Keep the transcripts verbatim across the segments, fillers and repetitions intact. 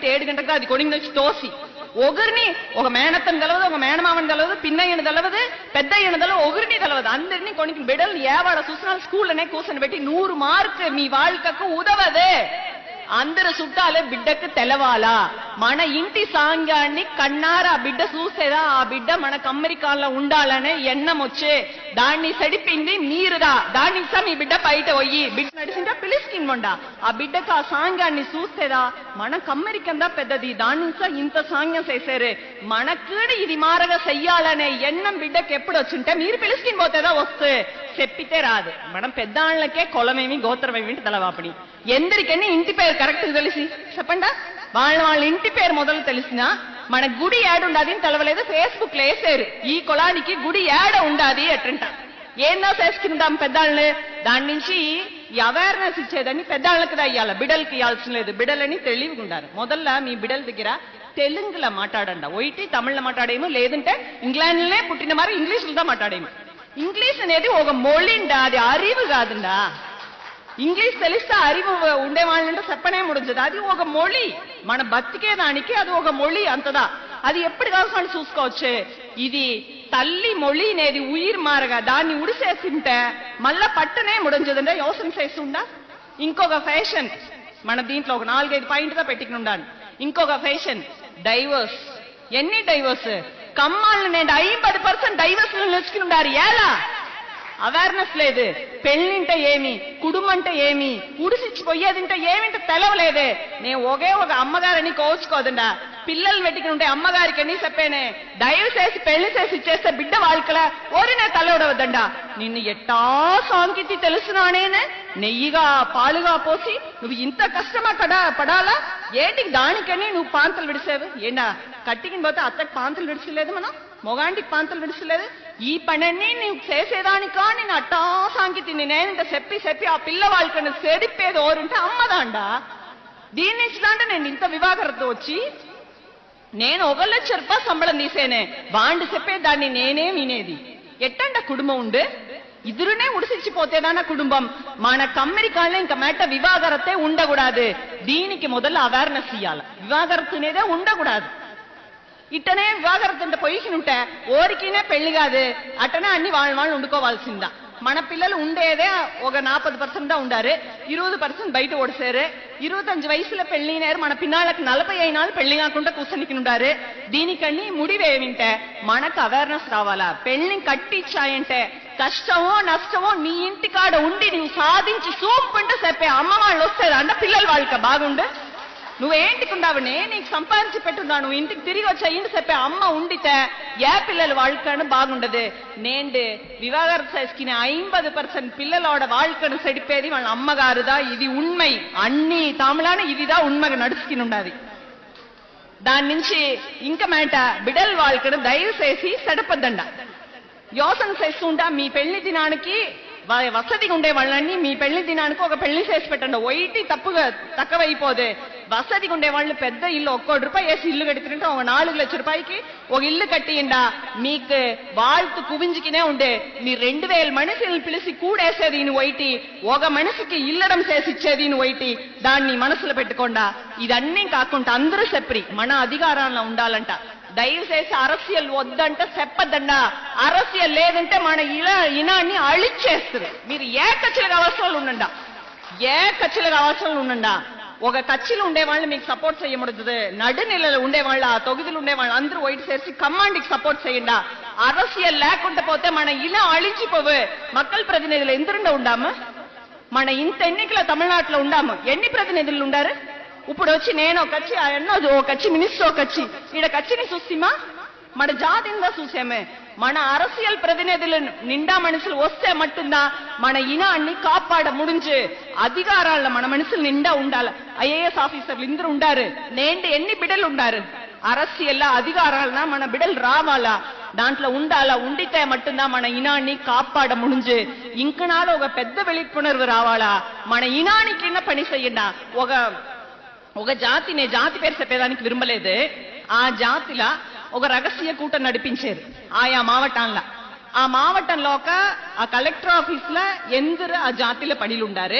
Night ఏడు గంటలకు అది కొనింది వచ్చి తోసి ఒకరిని ఒక మేనత్తని తెలవదు, ఒక మేనమామని తెలవదు, పిన్నయ్యని తెలవదు, పెద్దయ్యని తెలవదు, ఒకరిని తెలవదు. అందరినీ కొనికి బిడ్డలు ఏవాడ చూసిన స్కూల్లోనే కూర్చొని పెట్టి నూరు మార్క్ మీ వాళ్ళకు ఉదవదే. అందరు చుట్టాలే బిడ్డకు తెలవాలా. మన ఇంటి సాంగ్యాన్ని కన్నారా బిడ్డ చూసేదా ఆ బిడ్డ మనకు అమెరికాలో ఉండాలనే ఎన్నం వచ్చే దాన్ని సడిపింది మీరుదా. దాన్ని ఇస్తా మీ బిడ్డ బయట పోయి బిడ్డ నడిచిందా పిలిచికిన్మండా ఆ బిడ్డకు ఆ సాంగ్యాన్ని చూస్తేదా మనకు అమెరికందా పెద్దది. దాన్ని ఇంత సాంగ్యం చేశారు మనకు ఇది మారగా చెయ్యాలనే ఎన్నం బిడ్డకు ఎప్పుడు వచ్చింటే మీరు పిలిచికిన్ పోతేదా వస్తే చెప్పితే రాదు. మనం పెద్దాళ్ళకే కులమేమి గోత్రమేమి తెలవాపని ఎందరికని ఇంటి పేరు కరెక్ట్ తెలిసి చెప్పండా. వాళ్ళ వాళ్ళ ఇంటి పేరు మొదలు తెలిసినా మన గుడి యాడ్ ఉండాది అని తెలవలేదు. ఫేస్బుక్ లో వేసారు ఈ కులానికి గుడి యాడ్ ఉండాది అట్రంట. ఏందా చేసుకుందాం పెద్దాళ్ళని. దాని నుంచి ఈ అవేర్నెస్ ఇచ్చేదని పెద్దాళ్ళకి ఇవ్వాలి, బిడల్కి ఇవ్వాల్సిన లేదు. బిడలని తెలివిగుండారు. మొదల్ల మీ బిడల దగ్గర తెలుగులో మాట్లాడండి, ఒకటి తమిళ్లో మాట్లాడేమో, లేదంటే ఇంగ్లాండ్లోనే పుట్టిన మరి ఇంగ్లీష్లో మాట్లాడేమో. ఇంగ్లీష్ అనేది ఒక మొళిండా, అది அறிவு కాదుండా. ఇంగ్లీష్ తెలిస్తే அறிவு ఉండే వాళ్ళంటే చెప్పనే ముడుంచదు. అది ఒక మొళి, మన బతికేదానికి అది ఒక మొళి అంతదా. అది ఎప్పుడు కావాలని చూసుకోవచ్చు. ఇది తల్లి మొళి అనేది ఉయిర్ మారగా దాన్ని ఉడిసేసింటే మళ్ళా పట్టనే ముడంచదంటే యోసన చేస్తుండా. ఇంకొక ఫ్యాషన్ మన దీంట్లో ఒక నాలుగైదు పాయింట్గా పెట్టుకుని ఉండాలి. ఇంకొక ఫ్యాషన్ డైవర్స్. ఎన్ని డైవర్స్ కమ్మాళ్ళని నేను ఐంపది పర్సెంట్ డైవర్స్ నిలుచుకుని ఉండారు. ఎలా అవేర్నెస్ లేదు. పెళ్ళింటే ఏమి, కుటుంబం అంటే ఏమి, ఉడిసిచ్చిపోయేదింటే ఏమింటే తెలవలేదే. నేను ఒకే ఒక అమ్మగారని కోచుకోదండా. పిల్లలు పెట్టుకుని ఉంటే అమ్మగారికి అని చెప్పేనే దయవు చేసి పెళ్లి చేసి ఇచ్చేస్తే బిడ్డ వాళ్ళకలా ఓరినే తలవడవద్దండా. నిన్ను ఎట్టా సాంకేతి తెలుసునానేనే నెయ్యిగా పాలుగా పోసి నువ్వు ఇంత కష్టమా కడా పడాలా ఏంటికి దానికని నువ్వు పాంతలు విడిసావు. ఏండా కట్టికిని పోతే అత్తకి పాంతలు విడిచలేదు, మనం మొగాంటికి పాంతలు విడిచలేదు. ఈ పనన్నీ నువ్వు చేసేదానికా నేను అట్టా సాంకేతి నేనేంత చెప్పి చెప్పి ఆ పిల్ల వాళ్ళకన్నా సెడిప్పేది ఓరుంటే అమ్మదాండా. దీని నుంచి దాంటే నేను ఇంత వివాహరతో వచ్చి నేను ఒక లక్ష రూపాయలు సంబళం తీసేనే బాండు చెప్పేదాన్ని నేనే వినేది. ఎట్టండ కుటుంబం ఉండే ఇద్దరునే ఉడిసిచ్చిపోతేదాన కుటుంబం. మనకు అమెరికాలో ఇంకా మేట వివాహరతే ఉండకూడదు. దీనికి మొదలు అవేర్నెస్ ఇవ్వాలి. వివాహరతనేదే ఉండకూడదు. ఇట్టనే వివాహరతంటే పొయ్యికినుంటే ఓరికినే పెళ్లి కాదు, అట్టనే అన్ని వాళ్ళ వాళ్ళు వండుకోవాల్సిందా. మన పిల్లలు ఉండేదే ఒక నాపది పర్సెంట్ దా ఉండారు, ఇరవై పర్సెంట్ బయట ఓడిసారు. ఇరవై వయసులో పెళ్లినారు, మన పిన్నాళ్ళకి నలభై అయినాలు పెళ్లి కాకుండా కూర్చొనికి ఉండారు. దీనికన్నీ ముడివేమింటే మనకు అవేర్నెస్ రావాలా. పెళ్లిని కట్టించాయంటే కష్టమో నష్టమో నీ ఇంటికాడ ఉండి నువ్వు సాధించి సూపుంటే చెప్పే అమ్మ వాళ్ళు వస్తారు అంటే పిల్లలు వాళ్ళకి బాగుండే. నువ్వేంటికుండావనే నీకు సంపాదించి పెట్టున్నా నువ్వు ఇంటికి తిరిగి వచ్చా ఇంటి చెప్పే అమ్మ ఉండితే ఏ పిల్లలు వాళ్ళకన్నా బాగుండదు. నేను వివాహం చేసుకునే ఐంపది పర్సెంట్ పిల్లలోడ వాళ్ళకన్నా సెడిపేది వాళ్ళ అమ్మగారుదా. ఇది ఉண்மை అన్ని తమిళాన ఇదిదా ఉண்மைగా నడుచుకుని ఉండాది. దాని నుంచి ఇంకా మేట బిడల్ వాళ్ళకన్నా దయచేసి సెడపద్దండ. యోసన చేస్తుంటా మీ పెళ్లి దినానికి వసతిగా ఉండే వాళ్ళని మీ పెళ్లి దినానికి ఒక పెళ్లి చేసి పెట్టండి. వైటి తప్పుగా తక్కువైపోదే. వసతిగా ఉండే వాళ్ళు పెద్ద ఇల్లు ఒక్కోటి రూపాయి వేసి ఇల్లు కడుతుంటే ఒక నాలుగు లక్షల రూపాయకి ఒక ఇల్లు కట్టిండా మీకు వాళ్ళతో కువించుకినే ఉండే. మీ రెండు వేల మనిషిని పిలిచి కూడేసేది ఈయన వైటి, ఒక మనిషికి ఇల్లడం చేసి ఇచ్చేది ఈయన వైటి. దాన్ని మనసులో పెట్టుకోండా. ఇదన్నీ కాకుండా అందరూ చెప్పరి మన అధికారంలో ఉండాలంట. దయచేసి అరస్యలు వద్దంటే చెప్పద్దండా. అరస్యలు లేదంటే మన ఇలా ఇనాన్ని అழிచేస్తారు. మీరు ఏ కచ్చలుగా అవసరాలు ఉండండా, ఏ కచ్చలుగా అవసరాలు ఉండండా. ఒక కచ్చిలు ఉండేవాళ్ళు మీకు సపోర్ట్ చేయమడుతుంది. నడు నెలలు ఉండేవాళ్ళు ఆ తొగిదులు ఉండేవాళ్ళు అందరూ వైట్ చేసి కమాండ్కి సపోర్ట్ చేయండా. అరస్యలు లేకుండా పోతే మన ఇలా అழிచిపోవే. మక్కల్ ప్రతినిధులు ఎందరుండ ఉండాము. మన ఇంత ఎన్నికల తమిళనాడులో ఉండాము. ఎన్ని ప్రతినిధులు ఉండారు. ఇప్పుడు వచ్చి నేను కచ్చి ఎన్నో కచ్చి మినిస్టర్ కచ్చి ఈడ కచ్చిని చూసిమా మన జాతిందా చూసామే. మన అరసియల్ ప్రతినిధులు నిండా మనుషులు వస్తే మట్టుందా మన ఇనాన్ని కాపాడ ముడించు అధికారాల మన మనుషులు నిండా ఉండాలి. ఐఏఎస్ ఆఫీసర్లు ఇందరూ ఉండారు. నేంటి ఎన్ని బిడ్డలు ఉండారు. అరసియల్ల అధికారాలన మన బిడ్డలు రావాలా, దాంట్లో ఉండాలా. ఉండితే మట్టుందా మన ఇనాన్ని కాపాడ ముడించు. ఇంకనాలో ఒక పెద్ద వెలిపునర్వు రావాలా. మన ఇనానికి పని చెయ్యండా. ఒక ఒక జాతి నే జాతి పేరు చెప్పేదానికి విరుంబలేదు. ఆ జాతిలా ఒక రహస్య కూట నడిపించారు ఆయా మావటంలా. ఆ మావటంలో ఒక ఆ కలెక్టర్ ఆఫీస్ లా ఎందరు ఆ జాతిలో పడిలు ఉండారు.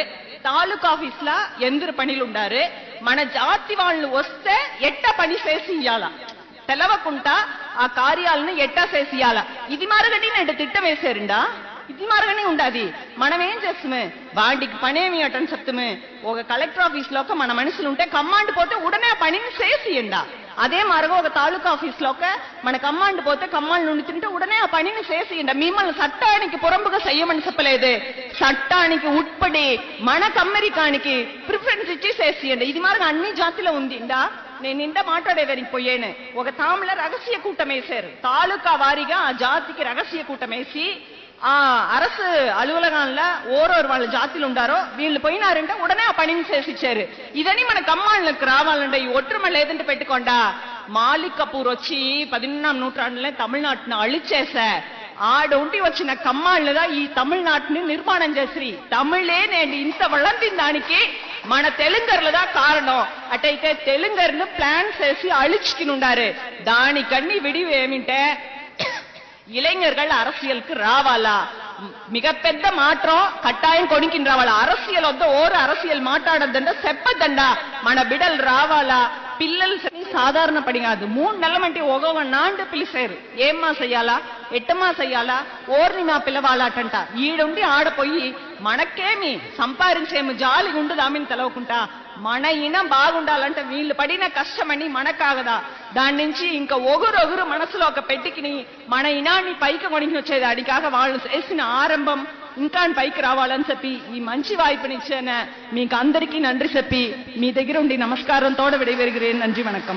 తాలూకా ఆఫీస్ లా ఎందరు పనిలు ఉండారు మన జాతి వాళ్ళు వస్తే ఎట్ట పని చేసి ఇయ్యాల తెలవకుండా ఆ కార్యాలను ఎట్టా చేసి ఇయ్యాల ఇది మారగడి నేను తిట్టం వేసారుండా ఇది మారగానే ఉండాది మనం ఏం చేస్తామే వాటికి పనేమి అటని చెప్తామే ఒక కలెక్టర్ ఆఫీస్ లో మన మనుషులు ఉంటే కమాండ్ పోతే ఉడనే ఆ పనిని చేసియండా అదే మారగా ఒక తాలూకా ఆఫీస్ లో మన కమాండ్ పోతే కమాండ్ నుండి తింటే ఉడనే ఆ పనిని చేసియండా మిమ్మల్ని చట్టానికి పురంపుగా చెయ్యమని చెప్పలేదే చట్టానికి ఉట్పడి మన అమెరికానికి ప్రిఫరెన్స్ ఇచ్చి చేసియండి ఇది మారగా అన్ని జాతిలో ఉందిండా నేను నిండా మాట్లాడేదానికి పోయేనే ఒక తాముల రహస్య కూటమేశారు తాలూకా వారిగా ఆ జాతికి రహస్య కూటమేసి ఆ அரசு అలువలగాన్ల ఓరోరు వాళ్ళ జాతిలు ఉండారో వీళ్ళు పోయినారంటే ఉడనే ఆ పనిని చేసిచ్చారు ఇదని మన కమ్మాళ్ళకి రావాలంటే ఈ ఒట్టుమ లేదంటే పెట్టుకోండా మాలిక్ కపూర్ వచ్చి పదిహేనాం నూற்றாண்டுல తమిళనాటును అழிచేసా ఆడుంటి వచ్చిన కమ్మాళ్ళుగా ఈ తమిళనాటుని నిర్మాణం చేసి తమిళే నేను ఇంత వళందిన దానికి మన తెలుగర్లదా కారణం అటైతే తెలుగర్ను ప్లాన్ చేసి అழிచుకుని ఉండారు దానికన్నీ విడివి ఏమింటే இளைஞர்கள் அரசியலுக்கு రావాలా మిగ పెద్ద మాత్రం కట్టాయం కొనికిని రావాలా அரசியல் వద్ద ఓరు அரசியல் మాట్లాడద్దండ చెప్పద్దండ మన బిడలు రావాలా పిల్లలు సాధారణ పడి కాదు మూడు నెలలంటే ఒగొక నాండు పిలిచారు ఏమ్మా చెయ్యాలా ఎట్టమ్మా చెయ్యాలా ఓర్ని మా పిల్లవాళ్ళటంట ఈడుండి ఆడపోయి మనకేమి సంపాదించేమి జాలి ఉండు దామిని తెలవకుండా మన ఇనం బాగుండాలంటే వీళ్ళు పడిన కష్టమని మనకాగదా దాని నుంచి ఇంకా ఒగురొగురు మనసులో ఒక పెట్టికిని మన ఇనాన్ని పైకి కొనికి వచ్చేది అడిగాక వాళ్ళు చేసిన ఆరంభం ఇంకా పైకి రావాలని చెప్పి ఈ మంచి వాய்ப்புనిచ్చాన మీకు అందరికీ நன்றி చెప్పి మీ దగ్గర ఉండి నమస్కారంతోட విடைபெறுகிறேன் நன்றி வணக்கம்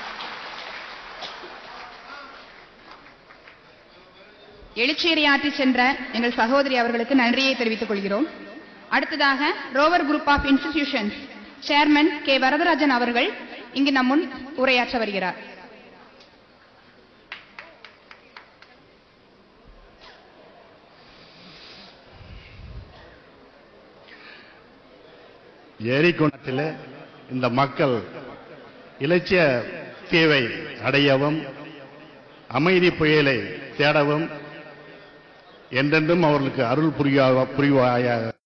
எழுச்சேரியாற்றி சென்ற எங்கள் சகோதரி அவர்களுக்கு நன்றியை தெரிவித்துக் கொள்கிறோம். அடுத்ததாக Rover group of institutions chairman K Varadarajan அவர்கள் இங்கு நம் முன் உரையாற்ற வருகிறார். ஏரிக்குணத்தில் இந்த மக்கள் இலட்சிய தீவை அடையவும் அமைதி புயலை தேடவும் என்றென்றும் அவர்களுக்கு அருள் புரியா புரிவாயாக